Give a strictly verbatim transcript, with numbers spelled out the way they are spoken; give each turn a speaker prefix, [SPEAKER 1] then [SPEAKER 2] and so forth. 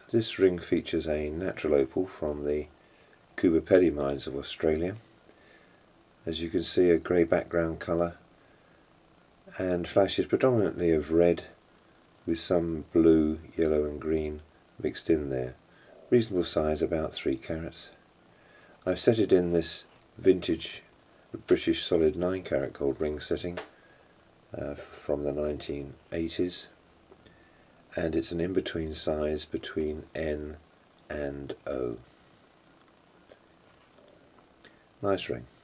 [SPEAKER 1] This ring features a natural opal from the Coober mines of Australia. As you can see, a grey background colour and flashes predominantly of red with some blue, yellow and green mixed in there. Reasonable size, about three carats. I've set it in this vintage British solid nine carat gold ring setting uh, from the nineteen eighties, and it's an in-between size between N and O. Nice ring.